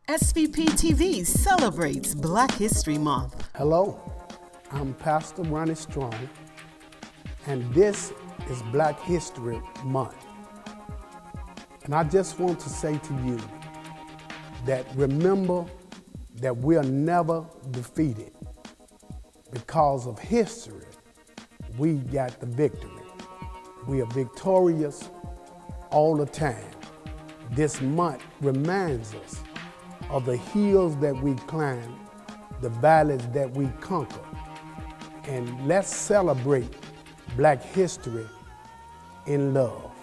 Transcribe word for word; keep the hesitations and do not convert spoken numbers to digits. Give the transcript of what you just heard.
S V P T V celebrates Black History Month. Hello, I'm Pastor Ronnie Strong, and this is Black History Month. And I just want to say to you that remember that we are never defeated. Because of history, we got the victory. We are victorious all the time. This month reminds us of the hills that we climb, the valleys that we conquer. And let's celebrate Black history in love.